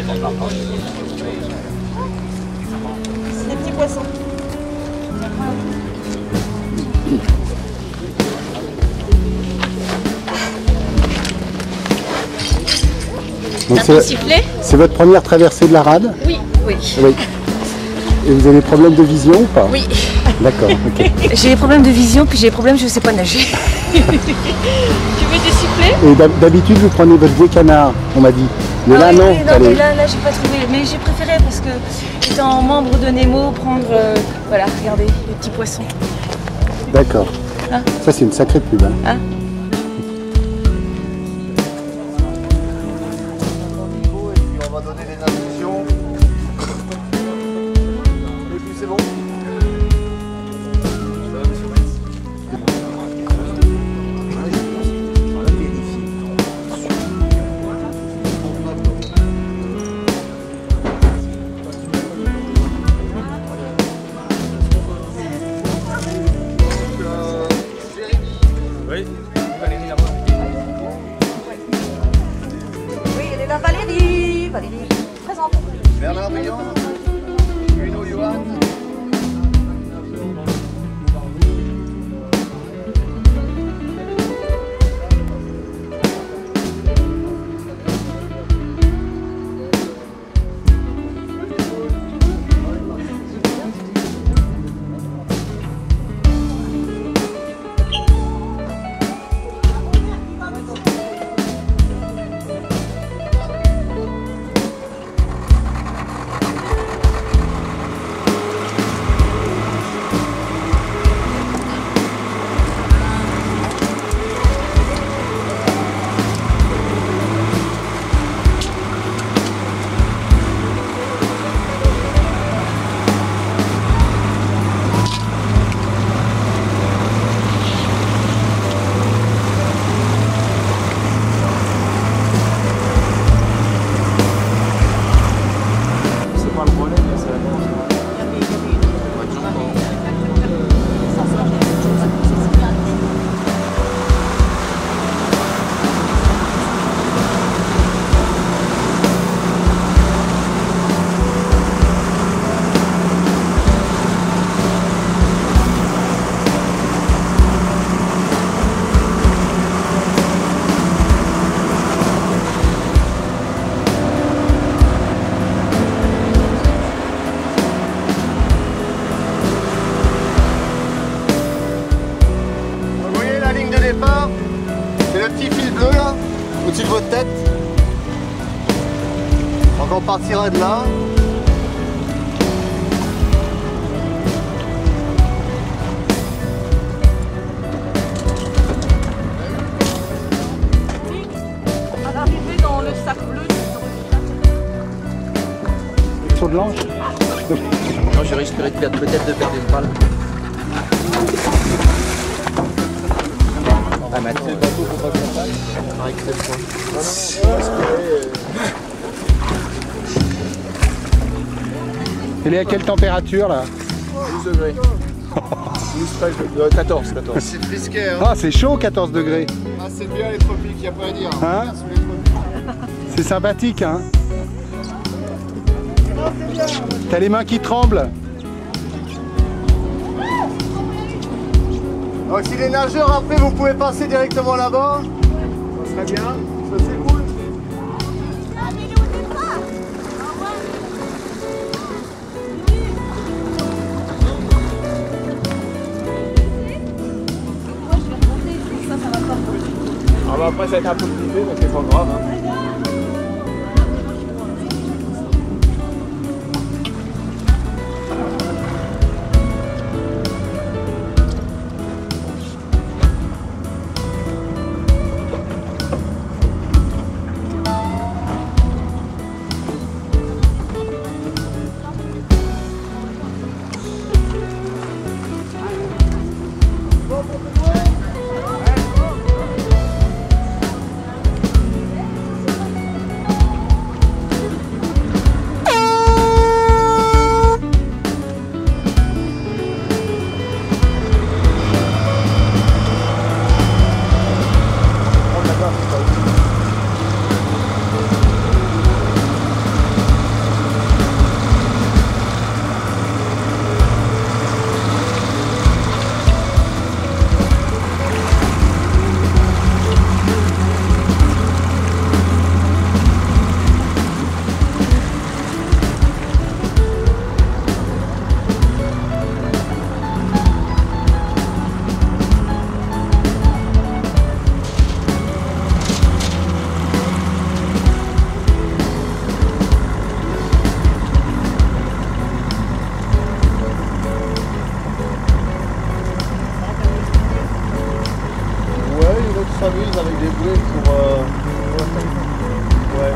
C'est des petits poissons. C'est votre première traversée de la rade? Oui, oui. Oui. Et vous avez des problèmes de vision ou pas? Oui. D'accord, ok. J'ai des problèmes de vision, puis j'ai des problèmes, je ne sais pas nager. Tu veux des sifflets? Et d'habitude, vous prenez votre bouée canard, on m'a dit. Mais là, oui, non. Oui, non, mais là, j'ai pas trouvé. Mais j'ai préféré parce que, étant membre de Nemo, prendre, voilà, regardez, les petits poissons. D'accord. Hein? Ça, c'est une sacrée pub. Hein? Hein? On va donner des instructions. Et puis c'est bon. Oui, Valérie là-bas. Oui, elle est là, Valérie. Valérie, présente. Bernard Briand, Bruno Johan. C'est le petit fil bleu là, au-dessus de votre tête. Donc on partira de là. À l'arrivée dans le sac bleu, Sur de l'ange? Non, je risquerais peut-être de perdre une balle. On va mettre le bateau pour pas qu'on passe. Elle est à quelle température là? 12 degrés. 14. C'est frisquet hein. Ah, c'est chaud 14 degrés. Ah, c'est bien les tropiques, y a pas à dire. Hein? Bien sous les tropiques. C'est sympathique, hein? T'as les mains qui tremblent? Donc si les nageurs après vous pouvez passer directement là-bas, ça serait bien, ça c'est cool. Ah bah après ça va être un peu privé mais c'est pas grave. Hein. s'amuse avec des bruits pour ouais.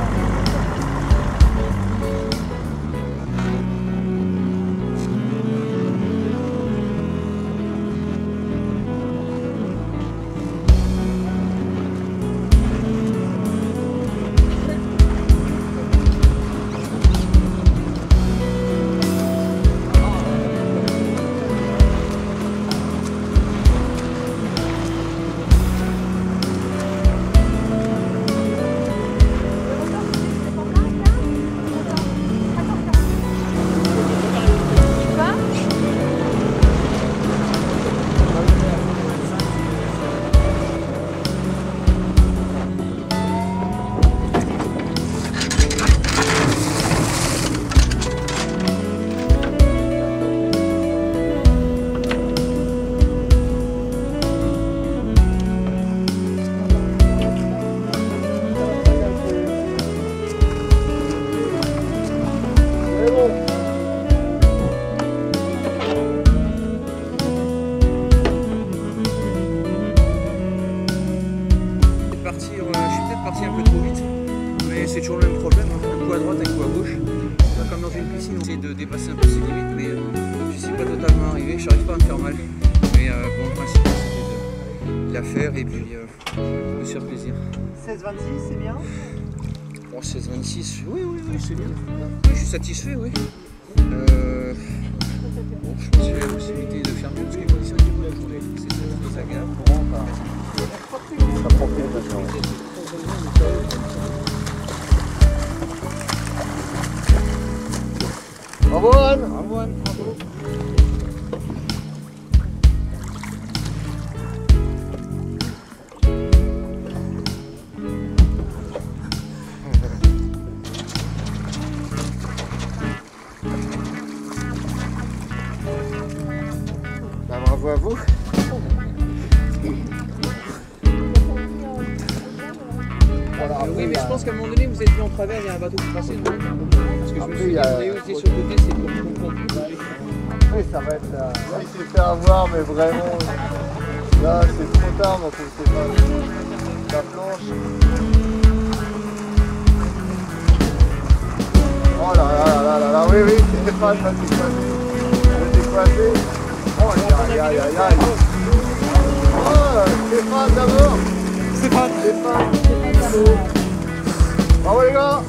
Un peu trop vite, mais c'est toujours le même problème, hein. Un coup à droite, un coup à gauche. Là, comme dans une piscine, on essaie de dépasser un peu ses limites, mais je ne suis pas totalement arrivé, je n'arrive pas à me faire mal. Mais bon, le principe c'était de la faire et puis de se faire plaisir. 16-26, c'est bien. Bon, 16-26, oui, c'est bien. Oui, je suis satisfait, oui. Bon, je pense qu'il y a la possibilité de faire mieux parce que les conditions de la journée, c'est très agréable. Ça prend plus de temps. Bravo Anne! Bravo Anne, bravo. Bah, bravo à vous! Voilà, Oui, mais je pense qu'à un moment donné, vous êtes vu en travers, il y a un bateau qui passait. Parce que je me souviens, on a eu aussi sur le côté, c'est pour comprendre. Après, ça va être là. Là, il s'est fait avoir, mais vraiment. Là, c'est trop tard, mon pauvre Stéphane. La planche. Oh là là là là là, oui, Stéphane, ça s'est coincé. Ça s'est coincé. Oh, aïe, aïe, aïe, aïe. Oh, Stéphane d'abord. Stéphane. Bravo les gars.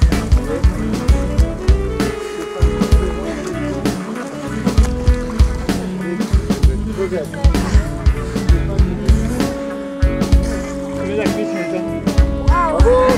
Bravo.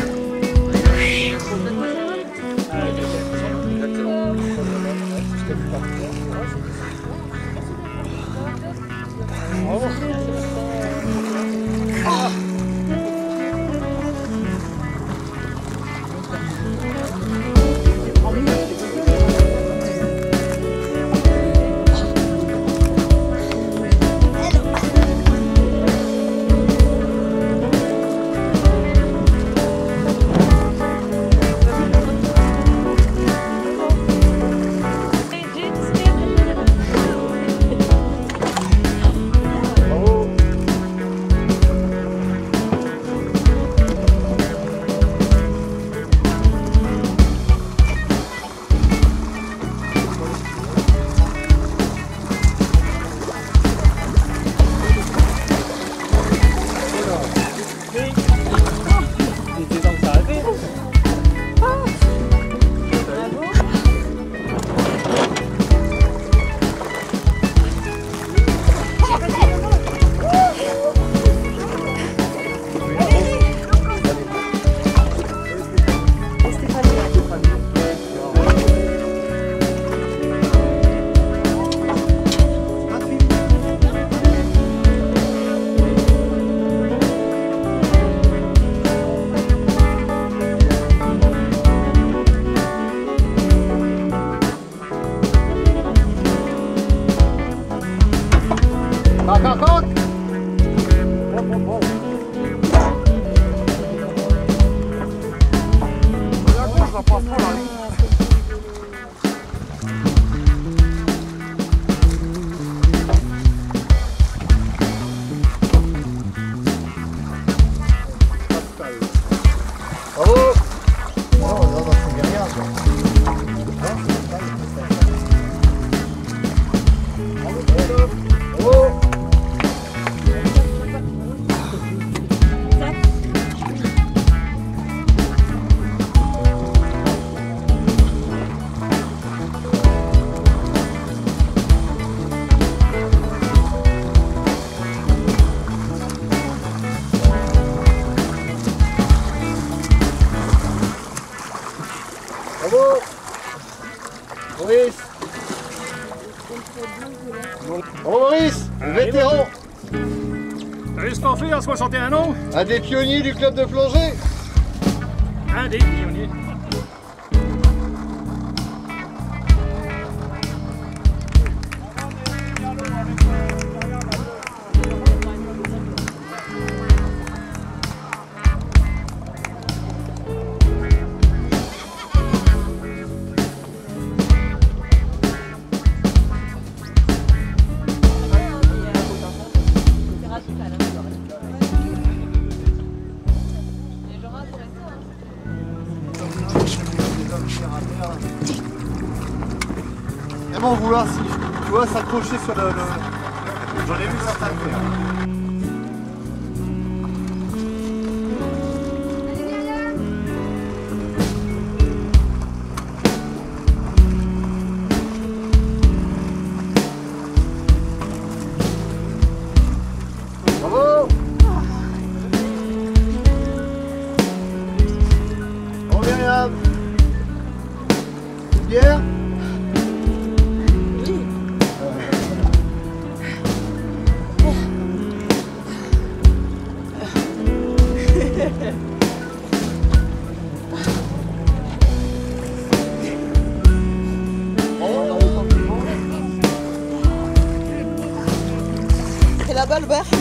Fabrice, vétéran. T'as vu ce qu'on fait en 61 ans? Un des pionniers du club de plongée. Un des pionniers. Vraiment vouloir, tu vois, s'accrocher sur le... J'en ai vu certains le faire. Bravo! Bon, Myriam! Une bière? C'est la balle verte.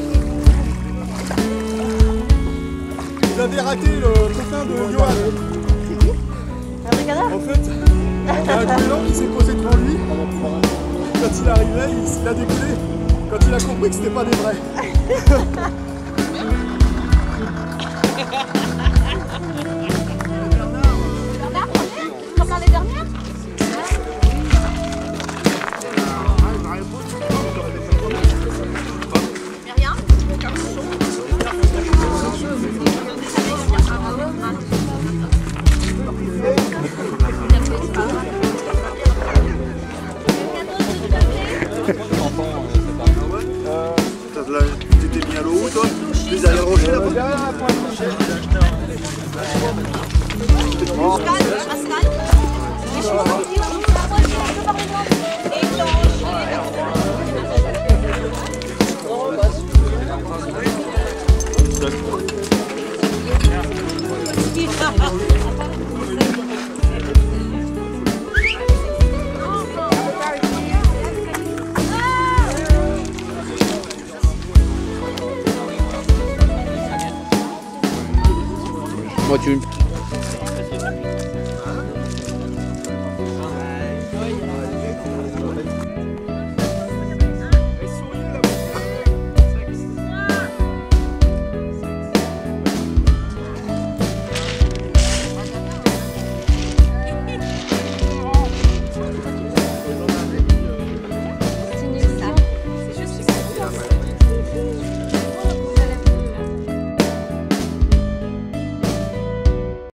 Vous avez raté le copain de Johan. C'est qui? Un brigadeur? En fait, il y a un goéland qui s'est posé devant lui. Quand il arrivait, il a décollé. Quand il a compris que c'était pas des vrais. Bernard, tu m'en les dernières? Myriam? Tu t'es mis à l'eau où toi? Tu es allé rocher là-bas? Moi tu